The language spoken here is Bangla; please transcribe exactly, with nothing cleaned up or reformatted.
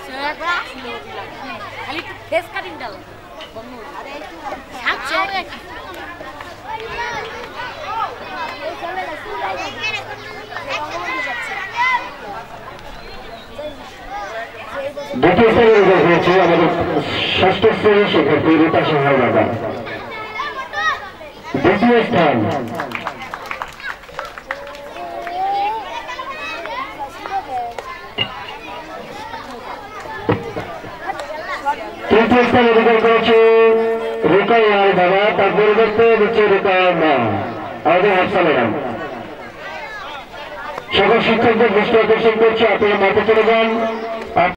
খালি একটু ফেস কাটিং দাও দ্বিতীয় স্থানে হয়েছে আমাদের ষষ্ঠ শ্রেণীর শিক্ষার্থী রূপা সাহার বাবা দ্বিতীয় স্থান। তৃতীয় স্থান অধিকার করেছে রুকাইয়ার বাবা, তার পরিবর্তে হচ্ছে রুকাইয়ার মা আমাদের হাফসা ম্যাডাম। সকল শিক্ষকদের দৃষ্টি আকর্ষণ করছে আপনারা মাঠে চলে যান।